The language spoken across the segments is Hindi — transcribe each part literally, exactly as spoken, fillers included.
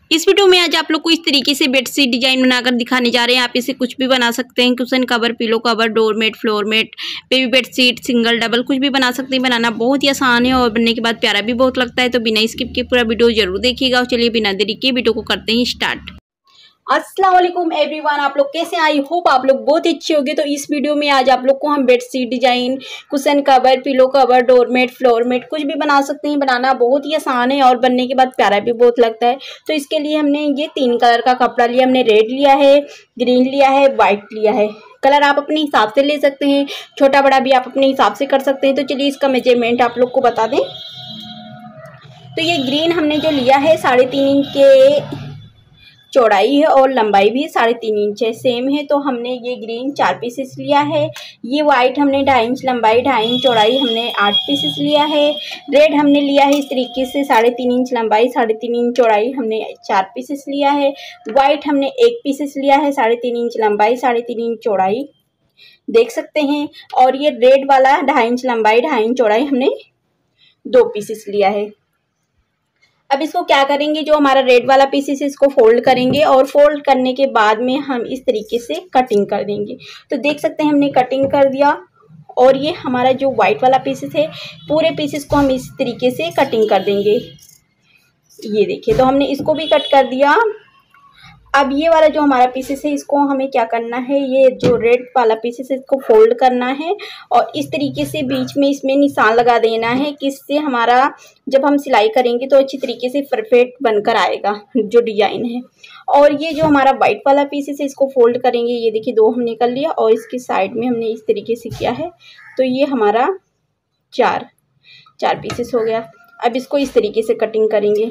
इस वीडियो में आज आप लोग को इस तरीके से बेडशीट डिजाइन बनाकर दिखाने जा रहे हैं। आप इसे कुछ भी बना सकते हैं, cushion cover, pillow cover, doormat, floor mat, baby bedsheet, single double, कुछ भी बना सकते हैं। बनाना बहुत ही आसान है और बनने के बाद प्यारा भी बहुत लगता है। तो बिना स्किप के पूरा वीडियो जरूर देखिएगा। और चलिए बिना देरी के वीडियो को करते हैं स्टार्ट। अस्सलाम वालेकुम एवरीवन, आप लोग कैसे? आई होप आप लोग बहुत अच्छे होंगे। तो इस वीडियो में आज आप लोग को हम bedsheet design, cushion cover, pillow cover, doormat, floor mat, कुछ भी बना सकते हैं। बनाना बहुत ही आसान है और बनने के बाद प्यारा भी बहुत लगता है। तो इसके लिए हमने ये तीन कलर का कपड़ा लिया। हमने रेड लिया है, ग्रीन लिया है, वाइट लिया है। कलर आप अपने हिसाब से ले सकते हैं, छोटा बड़ा भी आप अपने हिसाब से कर सकते हैं। तो चलिए इसका मेजरमेंट आप लोग को बता दें। तो ये ग्रीन हमने जो लिया है साढ़े तीन इंच के चौड़ाई है और लंबाई भी साढ़े तीन इंच है, सेम है। तो हमने ये ग्रीन चार पीसेस लिया है। ये वाइट हमने ढाई इंच लंबाई, ढाई इंच चौड़ाई, हमने आठ पीसेस लिया है। रेड हमने लिया है इस तरीके से साढ़े तीन इंच लंबाई, साढ़े तीन इंच चौड़ाई, हमने चार पीसेस लिया है। वाइट हमने एक पीसेस लिया है, साढ़े तीन इंच लंबाई, साढ़े तीन इंच चौड़ाई, देख सकते हैं। और ये रेड वाला ढाई इंच लंबाई, ढाई इंच चौड़ाई, हमने दो पीसेस लिया है। अब इसको क्या करेंगे, जो हमारा रेड वाला पीसेस है इसको फोल्ड करेंगे और फोल्ड करने के बाद में हम इस तरीके से कटिंग कर देंगे। तो देख सकते हैं हमने कटिंग कर दिया। और ये हमारा जो वाइट वाला पीसेस है, पूरे पीसेस को हम इस तरीके से कटिंग कर देंगे। ये देखिए, तो हमने इसको भी कट कर दिया। अब ये वाला जो हमारा पीसेस है इसको हमें क्या करना है, ये जो रेड वाला पीसेस है इसको फोल्ड करना है और इस तरीके से बीच में इसमें निशान लगा देना है, किससे हमारा जब हम सिलाई करेंगे तो अच्छी तरीके से परफेक्ट बनकर आएगा जो डिजाइन है। और ये जो हमारा वाइट वाला पीसेस है इसको फोल्ड करेंगे। ये देखिए, दो हमने कर लिया और इसकी साइड में हमने इस तरीके से किया है। तो ये हमारा चार चार पीसेस हो गया। अब इसको इस तरीके से कटिंग करेंगे,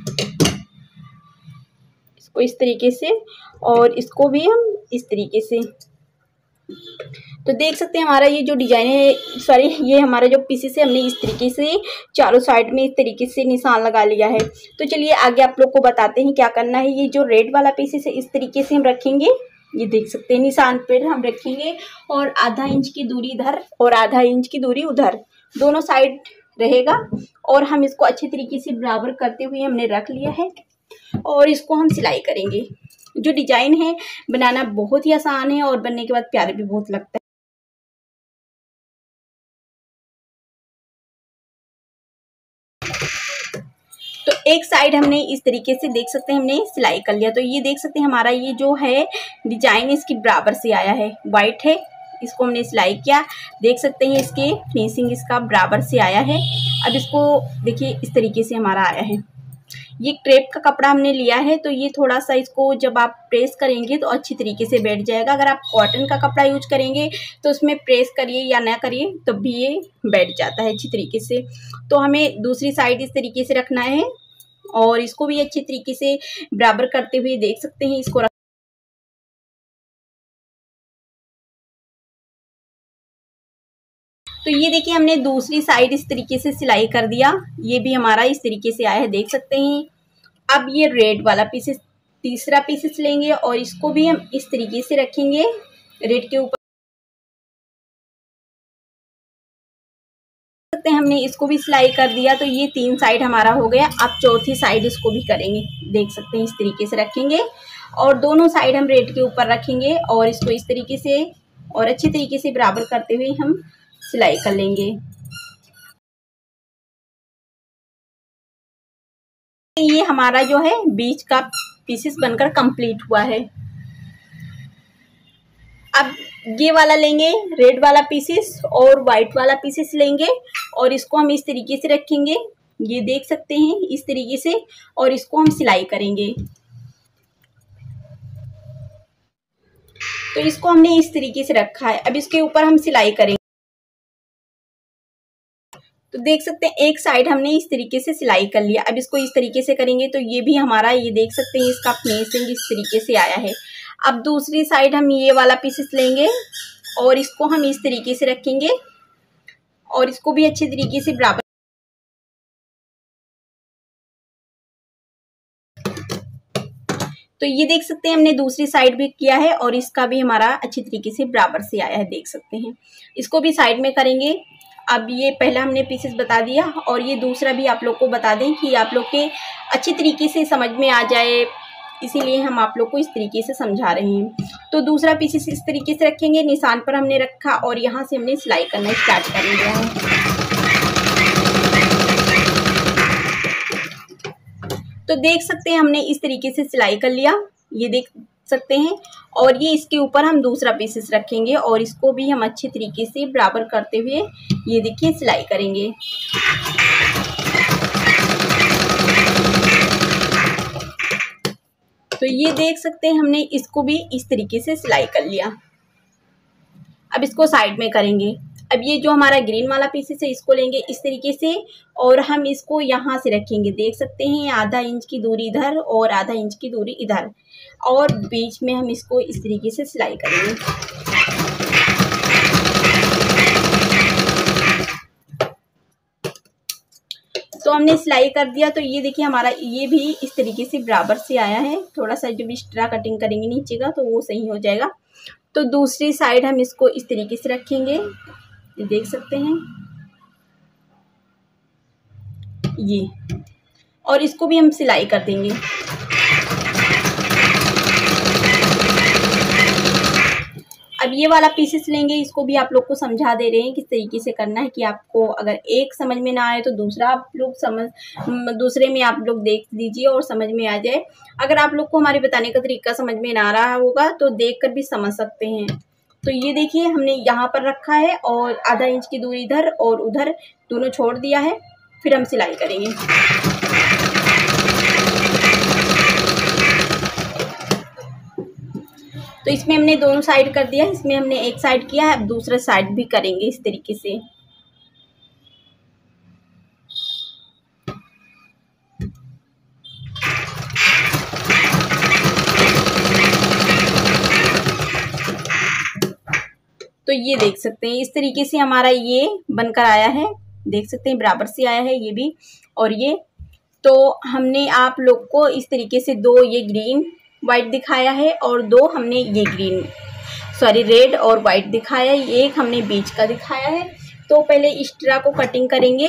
को इस तरीके से, और इसको भी हम इस तरीके से। तो देख सकते हैं हमारा ये जो डिजाइन है, सॉरी ये हमारा जो पीसेस है, हमने इस तरीके से चारों साइड में इस तरीके से निशान लगा लिया है। तो चलिए आगे आप लोग को बताते हैं क्या करना है। ये जो रेड वाला पीसेस है इस तरीके से हम रखेंगे। ये देख सकते हैं निशान पर हम रखेंगे और आधा इंच की दूरी इधर और आधा इंच की दूरी उधर, दोनों साइड रहेगा। और हम इसको अच्छे तरीके से बराबर करते हुए हमने रख लिया है और इसको हम सिलाई करेंगे। जो डिजाइन है बनाना बहुत ही आसान है और बनने के बाद प्यारे भी बहुत लगता है। तो एक साइड हमने इस तरीके से देख सकते हैं हमने सिलाई कर लिया। तो ये देख सकते हैं हमारा ये जो है डिजाइन इसकी बराबर से आया है, वाइट है, इसको हमने सिलाई किया। देख सकते हैं इसके फिनिशिंग इसका बराबर से आया है। अब इसको देखिए इस तरीके से हमारा आया है। ये क्रेप का कपड़ा हमने लिया है, तो ये थोड़ा सा इसको जब आप प्रेस करेंगे तो अच्छी तरीके से बैठ जाएगा। अगर आप कॉटन का कपड़ा यूज करेंगे तो उसमें प्रेस करिए या ना करिए तब भी ये बैठ जाता है अच्छी तरीके से। तो हमें दूसरी साइड इस तरीके से रखना है और इसको भी अच्छी तरीके से बराबर करते हुए देख सकते हैं इसको। तो ये देखिए हमने दूसरी साइड इस तरीके से सिलाई कर दिया। ये भी हमारा इस तरीके से आया है, देख सकते हैं। अब ये रेड वाला पीसेस, तीसरा पीसेस लेंगे और इसको भी हम इस तरीके से रखेंगे रेड के ऊपर। सकते हैं हमने इसको भी सिलाई कर दिया। तो ये तीन साइड हमारा हो गया। अब चौथी साइड इसको भी करेंगे, देख सकते हैं इस तरीके से रखेंगे और दोनों साइड हम रेड के ऊपर रखेंगे और इसको इस तरीके से और अच्छे तरीके से बराबर करते हुए हम सिलाई कर लेंगे। ये हमारा जो है बीच का पीसेस बनकर कंप्लीट हुआ है। अब ये वाला लेंगे रेड वाला पीसेस और वाइट वाला पीसेस लेंगे और इसको हम इस तरीके से रखेंगे। ये देख सकते हैं इस तरीके से, और इसको हम सिलाई करेंगे। तो इसको हमने इस तरीके से रखा है। अब इसके ऊपर हम सिलाई करेंगे। तो देख सकते हैं एक साइड हमने इस तरीके से सिलाई कर लिया। अब इसको इस तरीके से करेंगे तो ये भी हमारा, ये देख सकते हैं इसका फिनिशिंग इस तरीके से आया है। अब दूसरी साइड हम ये वाला पीसेस लेंगे और इसको हम इस तरीके से रखेंगे और इसको भी अच्छे तरीके से बराबर। तो ये देख सकते हैं हमने दूसरी साइड भी किया है और इसका भी हमारा अच्छी तरीके से बराबर से आया है, देख सकते हैं। इसको भी साइड में करेंगे। अब ये पहला हमने पीसेस बता दिया और ये दूसरा भी आप लोग को बता दें कि आप लोग के अच्छी तरीके से समझ में आ जाए, इसीलिए हम आप लोग को इस तरीके से समझा रहे हैं। तो दूसरा पीसेस इस तरीके से रखेंगे, निशान पर हमने रखा और यहाँ से हमने सिलाई करना स्टार्ट कर लिया है। तो देख सकते हैं हमने इस तरीके से सिलाई कर लिया, ये देख सकते हैं। और ये इसके ऊपर हम दूसरा पीसेस रखेंगे और इसको भी हम अच्छे तरीके से बराबर करते हुए ये देखिए सिलाई करेंगे। तो ये देख सकते हैं हमने इसको भी इस तरीके से सिलाई कर लिया। अब इसको साइड में करेंगे। अब ये जो हमारा ग्रीन वाला पीसेस है इसको लेंगे इस तरीके से और हम इसको यहाँ से रखेंगे। देख सकते हैं आधा इंच की दूरी इधर और आधा इंच की दूरी इधर, और बीच में हम इसको इस तरीके से सिलाई करेंगे। तो हमने सिलाई कर दिया। तो ये देखिए हमारा ये भी इस तरीके से बराबर से आया है। थोड़ा सा जब एक्स्ट्रा कटिंग करेंगे नीचे का तो वो सही हो जाएगा। तो दूसरी साइड हम इसको इस तरीके से रखेंगे, ये देख सकते हैं ये, और इसको भी हम सिलाई कर देंगे। अब ये वाला पीसेस लेंगे, इसको भी आप लोग को समझा दे रहे हैं किस तरीके से करना है कि आपको अगर एक समझ में ना आए तो दूसरा आप लोग समझ दूसरे में आप लोग देख लीजिए और समझ में आ जाए। अगर आप लोग को हमारे बताने का तरीका समझ में ना आ रहा होगा तो देखकर भी समझ सकते हैं। तो ये देखिए हमने यहाँ पर रखा है और आधा इंच की दूरी इधर और उधर दोनों छोड़ दिया है, फिर हम सिलाई करेंगे। तो इसमें हमने दोनों साइड कर दिया, इसमें हमने एक साइड किया है, अब दूसरा साइड भी करेंगे इस तरीके से। तो ये देख सकते हैं इस तरीके से हमारा ये बनकर आया है। देख सकते हैं बराबर से आया है ये भी और ये। तो हमने आप लोग को इस तरीके से दो ये ग्रीन वाइट दिखाया है और दो हमने ये ग्रीन सॉरी रेड और वाइट दिखाया है, एक हमने बीच का दिखाया है। तो पहले एक्स्ट्रा को कटिंग करेंगे।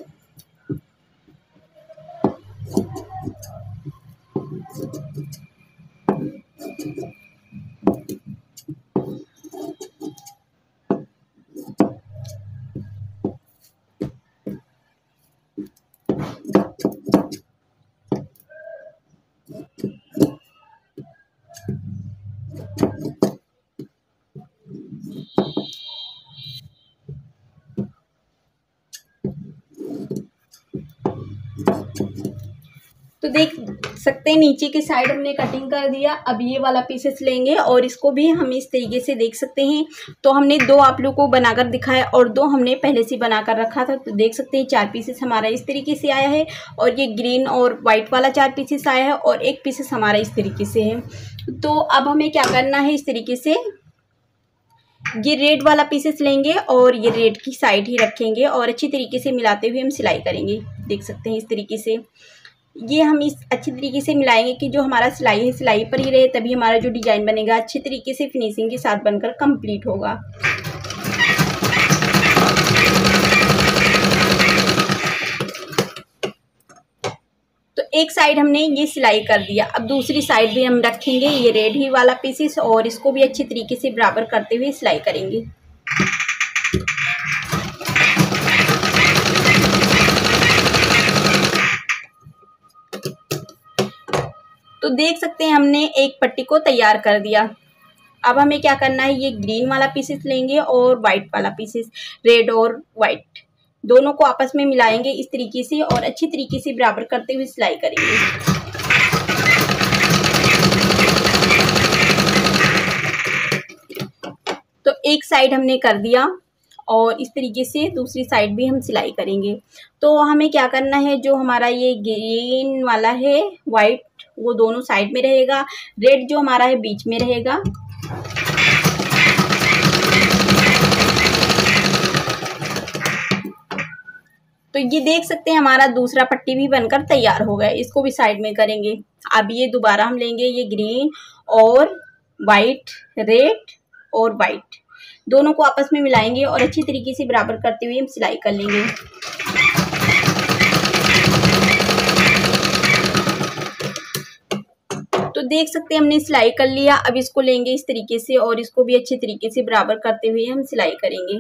तो देख सकते हैं नीचे की साइड हमने कटिंग कर दिया। अब ये वाला पीसेस लेंगे और इसको भी हम इस तरीके से देख सकते हैं। तो हमने दो आप लोग को बनाकर दिखाया और दो हमने पहले से बनाकर रखा था। तो देख सकते हैं चार पीसेस हमारा इस तरीके से आया है और ये ग्रीन और वाइट वाला चार पीसेस आया है और एक पीसेस हमारा इस तरीके से है। तो अब हमें क्या करना है, इस तरीके से ये रेड वाला पीसेस लेंगे और ये रेड की साइड ही रखेंगे और अच्छी तरीके से मिलाते हुए हम सिलाई करेंगे। देख सकते हैं इस तरीके से ये हम इस अच्छी तरीके से मिलाएंगे कि जो हमारा सिलाई है सिलाई पर ही रहे, तभी हमारा जो डिजाइन बनेगा अच्छे तरीके से फिनिशिंग के साथ बनकर कंप्लीट होगा। तो एक साइड हमने ये सिलाई कर दिया। अब दूसरी साइड भी हम रखेंगे ये रेड ही वाला पीसेस और इसको भी अच्छी तरीके से बराबर करते हुए सिलाई करेंगे। तो देख सकते हैं हमने एक पट्टी को तैयार कर दिया। अब हमें क्या करना है, ये ग्रीन वाला पीसेस लेंगे और वाइट वाला पीसेस, रेड और वाइट दोनों को आपस में मिलाएंगे इस तरीके से और अच्छी तरीके से बराबर करते हुए सिलाई करेंगे। तो एक साइड हमने कर दिया और इस तरीके से दूसरी साइड भी हम सिलाई करेंगे। तो हमें क्या करना है, जो हमारा ये ग्रीन वाला है वाइट वो दोनों साइड में रहेगा, रेड जो हमारा है बीच में रहेगा। तो ये देख सकते हैं हमारा दूसरा पट्टी भी बनकर तैयार हो गया, इसको भी साइड में करेंगे। अब ये दोबारा हम लेंगे ये ग्रीन और वाइट, रेड और वाइट दोनों को आपस में मिलाएंगे और अच्छी तरीके से बराबर करते हुए हम सिलाई कर लेंगे। तो देख सकते हैं हमने सिलाई कर लिया। अब इसको लेंगे इस तरीके से और इसको भी अच्छे तरीके से बराबर करते हुए हम सिलाई करेंगे।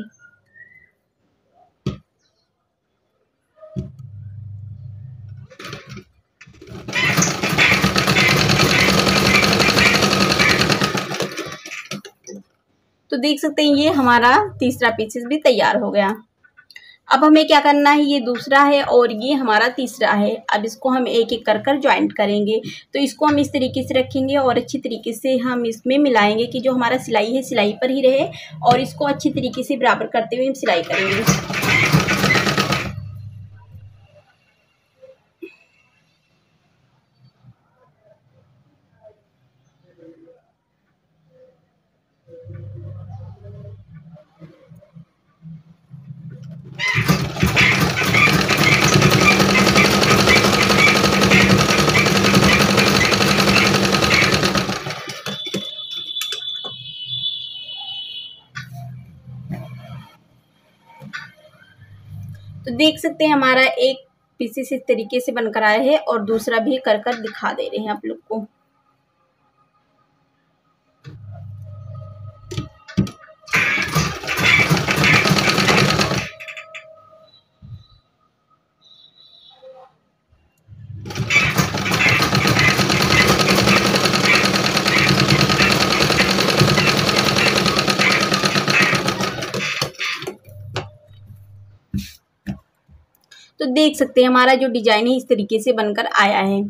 तो देख सकते हैं ये हमारा तीसरा पीसेस भी तैयार हो गया। अब हमें क्या करना है, ये दूसरा है और ये हमारा तीसरा है। अब इसको हम एक एक कर कर ज्वाइंट करेंगे। तो इसको हम इस तरीके से रखेंगे और अच्छी तरीके से हम इसमें मिलाएंगे कि जो हमारा सिलाई है सिलाई पर ही रहे और इसको अच्छी तरीके से बराबर करते हुए हम सिलाई करेंगे। तो देख सकते हैं हमारा एक पीसेस इस तरीके से बनकर आया है और दूसरा भी कर कर दिखा दे रहे हैं आप लोग को। तो देख सकते हैं हमारा जो डिजाइन है इस तरीके से बनकर आया है।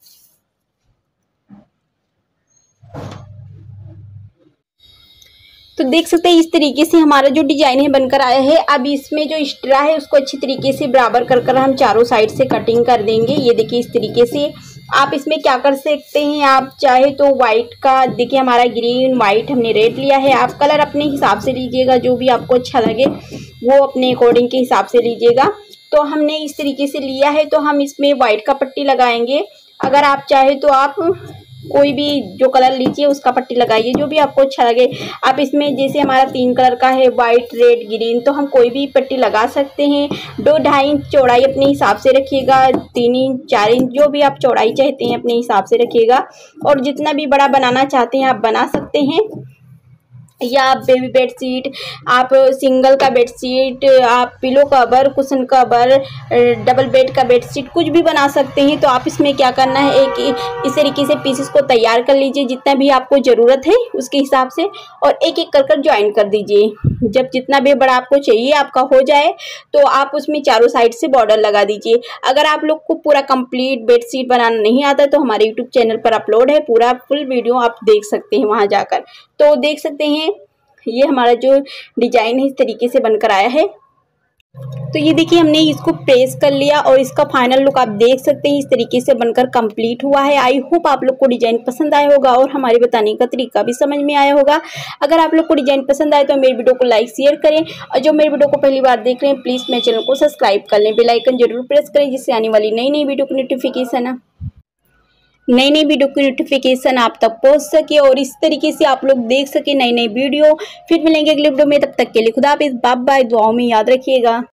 तो देख सकते हैं इस तरीके से हमारा जो डिजाइन है बनकर आया है। अब इसमें जो एक्स्ट्रा है उसको अच्छी तरीके से बराबर कर कर हम चारों साइड से कटिंग कर देंगे। ये देखिए इस तरीके से आप इसमें क्या कर सकते हैं, आप चाहे तो वाइट का, देखिए हमारा ग्रीन वाइट हमने रेड लिया है। आप कलर अपने हिसाब से लीजिएगा, जो भी आपको अच्छा लगे वो अपने अकॉर्डिंग के हिसाब से लीजिएगा। तो हमने इस तरीके से लिया है तो हम इसमें वाइट का पट्टी लगाएंगे। अगर आप चाहे तो आप कोई भी जो कलर लीजिए उसका पट्टी लगाइए, जो भी आपको अच्छा लगे। आप इसमें जैसे हमारा तीन कलर का है, वाइट रेड ग्रीन, तो हम कोई भी पट्टी लगा सकते हैं। दो ढाई इंच चौड़ाई अपने हिसाब से रखिएगा, तीन इंच चार इंच जो भी आप चौड़ाई चाहते हैं अपने हिसाब से रखिएगा। और जितना भी बड़ा बनाना चाहते हैं आप बना सकते हैं। या आप बेबी बेडशीट, आप सिंगल का बेडशीट, आप pillow cover, cushion cover, double bed का बेडशीट कुछ भी बना सकते हैं। तो आप इसमें क्या करना है, एक इस तरीके से पीसेस को तैयार कर लीजिए जितना भी आपको ज़रूरत है उसके हिसाब से, और एक एक कर कर ज्वाइन कर दीजिए। जब जितना भी बड़ा आपको चाहिए आपका हो जाए तो आप उसमें चारों साइड से बॉर्डर लगा दीजिए। अगर आप लोग को पूरा कंप्लीट बेडशीट बनाना नहीं आता तो हमारे यूट्यूब चैनल पर अपलोड है, पूरा फुल वीडियो आप देख सकते हैं वहाँ जाकर। तो देख सकते हैं ये हमारा जो डिजाइन है इस तरीके से बनकर आया है। तो ये देखिए हमने इसको प्रेस कर लिया और इसका फाइनल लुक आप देख सकते हैं इस तरीके से बनकर कंप्लीट हुआ है। आई होप आप लोग को डिजाइन पसंद आया होगा और हमारे बताने का तरीका भी समझ में आया होगा। अगर आप लोग को डिजाइन पसंद आए तो मेरे वीडियो को लाइक शेयर करें, और जो मेरे वीडियो को पहली बार देख रहे हैं प्लीज़ मेरे चैनल को सब्सक्राइब कर लें, बेल आइकन जरूर प्रेस करें जिससे आने वाली नई नई वीडियो की नोटिफिकेशन नई नई वीडियो की नोटिफिकेशन आप तक पहुंच सके और इस तरीके से आप लोग देख सके नई नई वीडियो। फिर मिलेंगे अगले वीडियो में, तब तक के लिए खुदा हाफिज़, बाय बाय, दुआओं में याद रखिएगा।